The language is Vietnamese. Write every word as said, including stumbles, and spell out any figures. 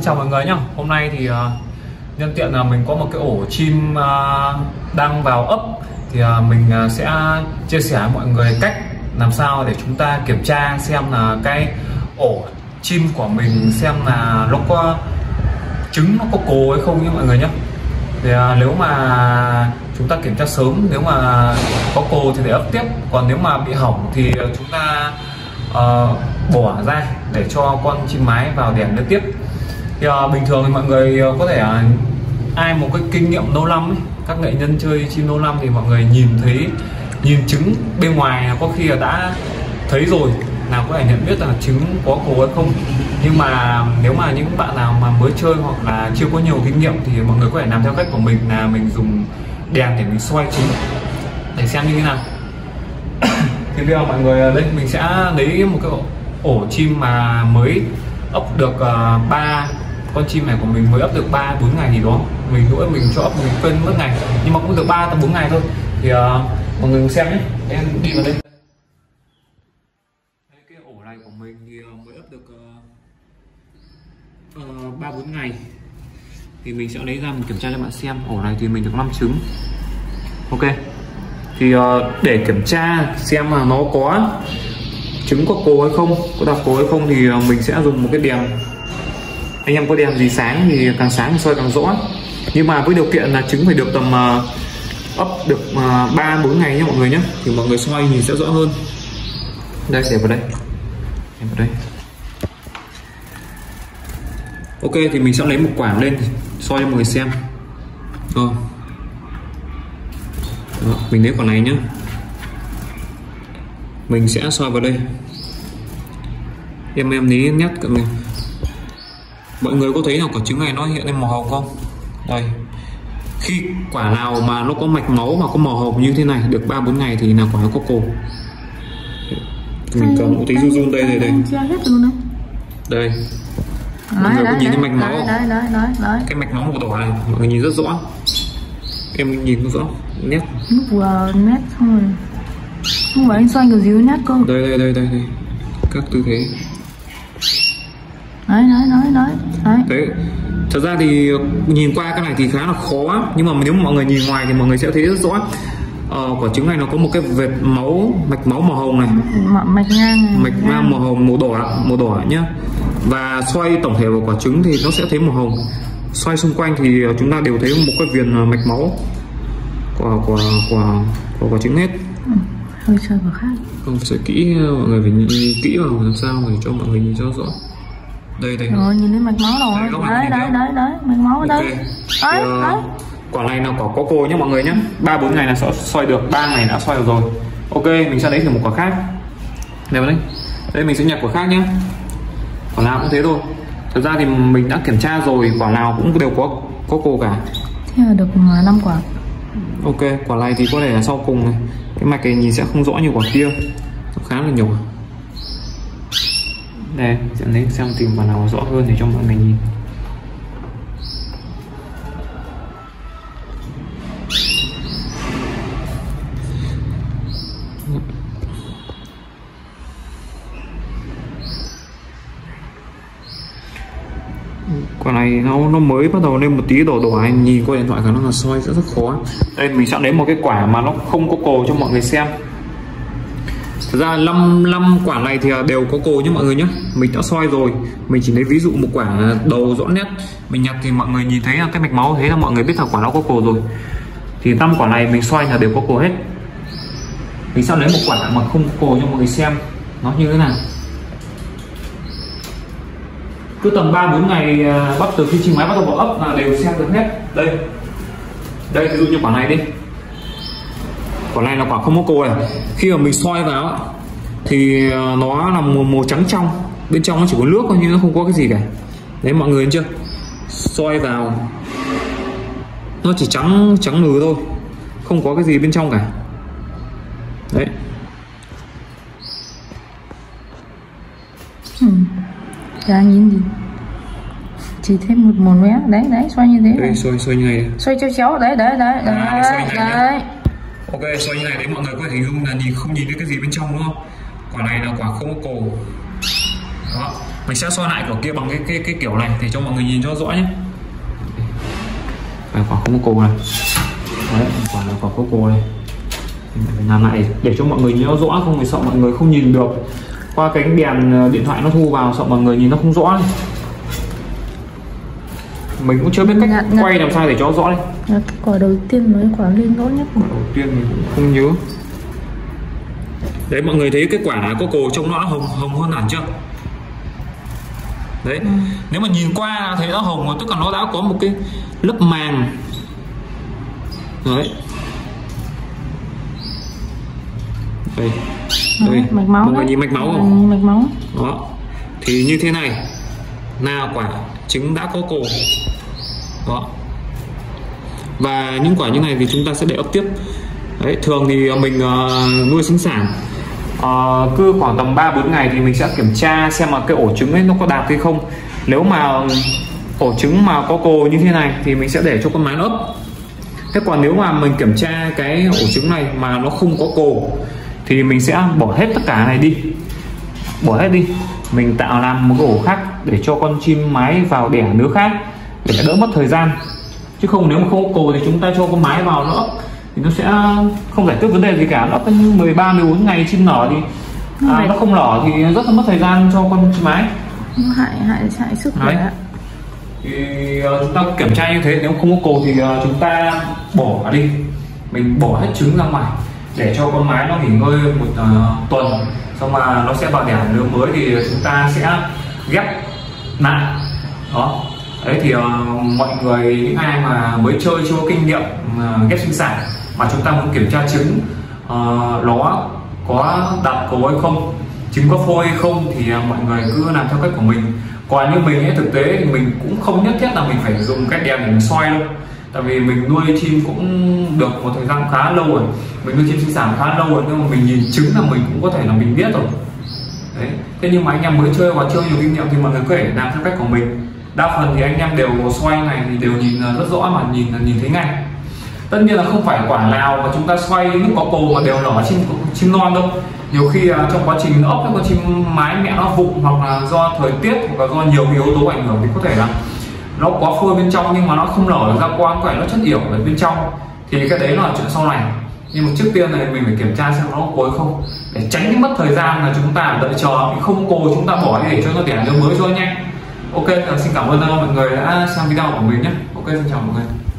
xin chào mọi người nhé. Hôm nay thì uh, nhân tiện là mình có một cái ổ chim uh, đang vào ấp, thì uh, mình uh, sẽ chia sẻ với mọi người cách làm sao để chúng ta kiểm tra xem là cái ổ chim của mình xem là nó có trứng, nó có cồ hay không nhé mọi người nhé. Thì uh, nếu mà chúng ta kiểm tra sớm, nếu mà có cồ thì để ấp tiếp, còn nếu mà bị hỏng thì chúng ta uh, bỏ ra để cho con chim mái vào đẻ nữa tiếp. Thì uh, bình thường thì mọi người uh, có thể uh, ai một cái kinh nghiệm lâu năm ấy, các nghệ nhân chơi chim lâu năm thì mọi người nhìn thấy, nhìn trứng bên ngoài có khi là đã thấy rồi, nào có thể nhận biết là trứng có cồ hay không. Nhưng mà nếu mà những bạn nào mà mới chơi hoặc là chưa có nhiều kinh nghiệm thì mọi người có thể làm theo cách của mình, là mình dùng đèn để mình soi trứng để xem như thế nào. Thì bây giờ mọi người, đây mình sẽ lấy một cái ổ, ổ chim mà mới ấp được ba uh, con chim này của mình mới ấp được ba bốn ngày gì đó. Mình nữa mình cho ấp mình quên mất ngày, nhưng mà cũng được ba tới bốn ngày thôi. Thì uh, mọi người xem nhé, em đi vào đây. Đây, cái ổ này của mình thì uh, mới ấp được ba bốn ngày. Thì mình sẽ lấy ra mình kiểm tra cho bạn xem. Ổ này thì mình được năm trứng. Ok. Thì uh, để kiểm tra xem là nó có trứng có cồ hay không, có đặt cồ hay không, thì uh, mình sẽ dùng một cái đèn. Anh em có đèn gì sáng thì càng sáng soi càng rõ. Nhưng mà với điều kiện là trứng phải được tầm uh, ấp được ba bốn ngày nhé mọi người nhé, thì mọi người soi nhìn sẽ rõ hơn. Đây, để vào đây, để vào đây. Ok, thì mình sẽ lấy một quả lên soi cho mọi người xem. Rồi. Đó, mình lấy quả này nhé, mình sẽ soi vào đây. Em em lấy nét cận mình. Mọi người có thấy nào quả trứng này nó hiện lên màu hồng không? Đây. Khi quả nào mà nó có mạch máu mà có màu hồng như thế này được ba bốn ngày thì là quả nó có cồ. Mình cầm một tí run run đây đây đây. Đây. Mọi người có nhìn cái mạch máu không? Đấy, đấy, đấy, đấy. Cái mạch máu màu đỏ này mọi người nhìn rất rõ. Em nhìn rõ nét. Lúc vừa nét xong rồi. Không phải anh xoay kiểu gì với nét cơ. Đây đây đây đây đây. Các tư thế. Đấy, đấy, đấy, đấy, đấy. Đấy. Thật ra thì nhìn qua cái này thì khá là khó, nhưng mà nếu mà mọi người nhìn ngoài thì mọi người sẽ thấy rất rõ. Ờ, quả trứng này nó có một cái vệt máu, mạch máu màu hồng này, mạch ngang này, mạch ngang màu hồng, màu đỏ, màu đỏ nhá. Và xoay tổng thể vào quả trứng thì nó sẽ thấy màu hồng. Xoay xung quanh thì chúng ta đều thấy một cái viền mạch máu của của của của quả trứng hết. Ừ, hơi soi vào khác. Không, soi kỹ, mọi người phải nhìn kỹ vào làm sao để cho mọi người nhìn cho rõ. Đây đây. Rồi nhìn thấy mạch máu rồi. Đấy đấy đấy đấy, mạch máu ở đây. Đấy, uh, đấy. Quả này là quả có cồ nhé mọi người nhé. ba bốn ngày là sẽ soi được, ba ngày đã soi được rồi. Ok, mình sẽ lấy thử một quả khác. Đây đây. Đây mình sẽ nhặt quả khác nhé. Quả nào cũng thế thôi. Thật ra thì mình đã kiểm tra rồi, quả nào cũng đều có có cồ cả. Thế là được năm quả. Ok, quả này thì có thể là sau cùng này. Cái mạch này nhìn sẽ không rõ như quả kia, nó khá là nhỏ. Đây, sẽ lấy xem tìm quả nào rõ hơn để cho mọi người nhìn. Quả này nó nó mới bắt đầu lên một tí đỏ đỏ, anh nhìn qua điện thoại khả năng là soi sẽ rất khó. Đây mình sẽ lấy một cái quả mà nó không có cồ cho mọi người xem. Thật ra năm năm quả này thì đều có cồ nhé mọi người nhé. Mình đã soi rồi, mình chỉ lấy ví dụ một quả đầu rõ nét mình nhặt thì mọi người nhìn thấy cái mạch máu, thế là mọi người biết là quả nó có cồ rồi. Thì năm quả này mình soi là đều có cồ hết. Mình sẽ lấy một quả mà không có cồ cho mọi người xem nó như thế nào. Cứ tầm ba bốn ngày bắt từ khi chim mái bắt đầu vào ấp là đều xem được hết. Đây, đây ví dụ như quả này đi. Quả này là quả không có cồ này. Khi mà mình soi vào thì nó là màu, màu trắng trong, bên trong nó chỉ có nước thôi nhưng nó không có cái gì cả. Đấy mọi người thấy chưa? Soi vào nó chỉ trắng trắng nừ thôi, không có cái gì bên trong cả. Đấy. Ừ. Chả nhìn gì, chỉ thêm một một vé. Đấy đấy, xoay như thế. Đây, xoay xoay như này. Xoay chéo chéo. Đấy đấy đấy đấy, à, đấy, đấy. Ok, xoay như này đấy mọi người có thể hình dung là nhìn không nhìn thấy cái gì bên trong đúng không? Quả này là quả không có cồ. Đó. Mình sẽ soi lại của kia bằng cái cái cái kiểu này thì cho mọi người nhìn cho rõ nhé. Đây, quả không có cồ này. Đấy, quả là quả có cồ này. Mình làm lại để cho mọi người nhìn nó rõ, không thì sợ mọi người không nhìn được qua cái đèn điện thoại nó thu vào, sợ mọi người nhìn nó không rõ này. Mình cũng chưa biết cách nhặt, quay nhặt. làm sao để cho rõ đây. Nhặt quả đầu tiên với quả lên rõ nhất. Quả đầu tiên mình cũng không nhớ. Đấy, mọi người thấy cái quả này có cồ trông nó hồng hồng hơn hẳn chưa? Đấy, ừ. Nếu mà nhìn qua thấy nó hồng tức là nó đã có một cái lớp màng. Đấy. Đây. Đây. Mạch máu. Mọi người nhìn mạch máu không? Ừ, mạch máu. Đó. Thì như thế này là quả trứng đã có cồ. Đó. Và những quả như này thì chúng ta sẽ để ấp tiếp. Đấy, thường thì mình uh, nuôi sinh sản uh, cứ khoảng tầm ba bốn ngày thì mình sẽ kiểm tra xem mà cái ổ trứng ấy nó có đạp hay không. Nếu mà ổ trứng mà có cồ như thế này thì mình sẽ để cho con mái nó ấp. Thế còn nếu mà mình kiểm tra cái ổ trứng này mà nó không có cồ thì mình sẽ bỏ hết tất cả này đi, bỏ hết đi, mình tạo làm một cái ổ khác để cho con chim mái vào đẻ nứa khác để đỡ mất thời gian. Chứ không nếu mà không có cồ thì chúng ta cho con mái vào nó ấp thì nó sẽ không giải quyết vấn đề gì cả. Nó ấp mười ba mười bốn ngày chim nở thì à, nó không nở thì rất là mất thời gian cho con chim mái. Nó hại hại hại sức khỏe. Thì uh, chúng ta kiểm tra như thế, nếu không có cồ thì uh, chúng ta bỏ đi, mình bỏ hết trứng ra ngoài để cho con mái nó nghỉ ngơi một uh, tuần, xong mà nó sẽ vào đẻ nứa mới thì chúng ta sẽ ghép lại. Đó. Đấy thì uh, mọi người, những ai mà mới chơi chưa có kinh nghiệm uh, ghép sinh sản mà chúng ta muốn kiểm tra trứng uh, nó có đặt cồ hay không, trứng có phôi hay không thì uh, mọi người cứ làm theo cách của mình. Còn như mình ấy, thực tế thì mình cũng không nhất thiết là mình phải dùng cái đèn để mình soi đâu. Tại vì mình nuôi chim cũng được một thời gian khá lâu rồi, mình nuôi chim sinh sản khá lâu rồi, nhưng mà mình nhìn trứng là mình cũng có thể là mình biết rồi. Đấy. Thế nhưng mà anh em mới chơi và chưa nhiều kinh nghiệm thì mọi người có thể làm theo cách của mình. Đa phần thì anh em đều xoay này thì đều nhìn rất rõ, mà nhìn là nhìn thấy ngay. Tất nhiên là không phải quả nào mà chúng ta xoay lúc có cồ mà đều nở chim chim non đâu. Nhiều khi uh, trong quá trình ấp con chim mái mẹ nó vụng, hoặc là do thời tiết hoặc là do nhiều yếu tố ảnh hưởng thì có thể là nó có phôi bên trong nhưng mà nó không nở ra qua, có thể nó chất yểu ở bên trong, thì cái đấy là chuyện sau này. Nhưng mà trước tiên này mình phải kiểm tra xem nó có cồ hay không, để tránh cái mất thời gian là chúng ta đợi chờ không cồ chúng ta bỏ đi để cho nó đẻ nứa mới cho nhanh. Ok, xin cảm ơn mọi người đã xem video của mình nhé. Ok, xin chào mọi người.